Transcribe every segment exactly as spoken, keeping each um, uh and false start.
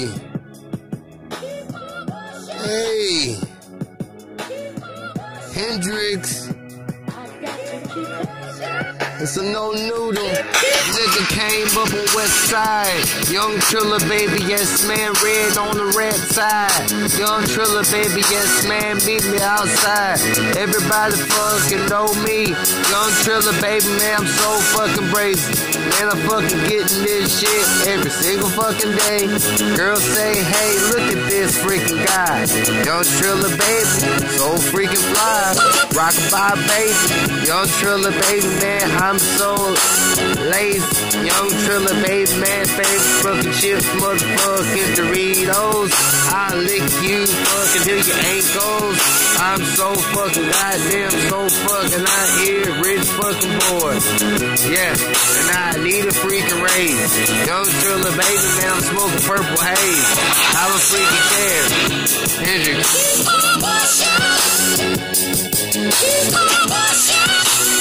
Hey. Hey. Hendrix. It's a no noodle. Nigga came up on West Side. Young Triller, baby, yes man, red on the red side. Young Triller, baby, yes man, meet me outside. Everybody fucking know me. Young Triller, baby, man, I'm so fucking brazen. Man, I'm fucking getting this shit every single fucking day. Girls say, hey, look at this freaking guy. Young Triller, baby, so freaking fly. Rockin' by baby. Young Triller, baby, man, I'm so lazy. Young Triller, baby, man, favorite fucking chips, motherfucking Doritos. I lick you fucking till your ankles. I'm so fucking goddamn, so fucking out here, rich fucking boy. Yeah, and I need a freaking raise. Young Triller, baby, man, I'm smoking purple haze. I don't freaking care. Hendrix. Keep on pushing. Keep on pushing.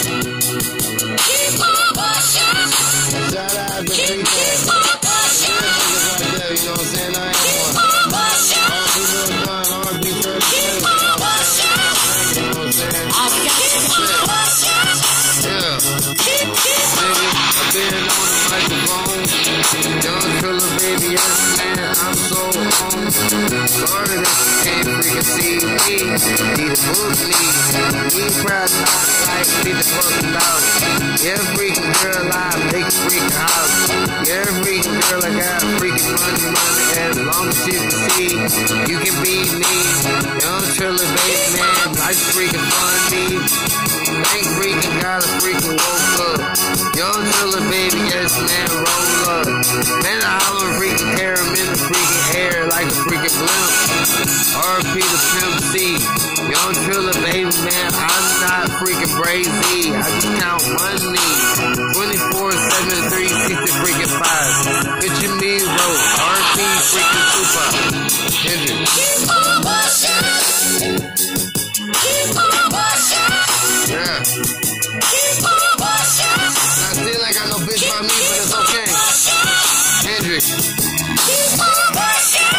Keep on pushing. Shout out to people. Keep on pushing. You know what I'm saying? I ain't one. Keep on pushing. R I P Keep on pushing. You know what I'm saying? I keep on pushing. Yeah. Keep, keep on. I've been on the microphone. Young Triller, baby, yes, man, I'm so on. Sorry that you can't freaking see me. Need to book me. Me proud not like fifty fucking dollars. Yeah, freaking girl, I make a freaking house. Yeah, freaking girl, I got freaking money, money. As long as you can see, you can be me. Young Triller, baby, man, life's freaking fun, me. Ain't freaking gotta freaking woke up. Young Triller, baby, yes, man, roll up. Man, I don't freaking tear him in the freaking air like a freaking blimp. R I P the Pimp C. Young Triller, baby, man, I'm not freaking brazy. I just count money. twenty-four, seven, three, sixty freaking five. Picture me, road. R I P freaking Tupac. Hendrix. Keep on pushing. Keep on pushing. Yeah. Keep on pushing. I still ain't got no bitch by me, but it's okay. Hendrix. Keep on pushing.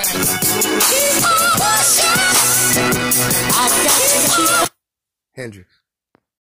Keep on pushing. I got to keep. Hendrix.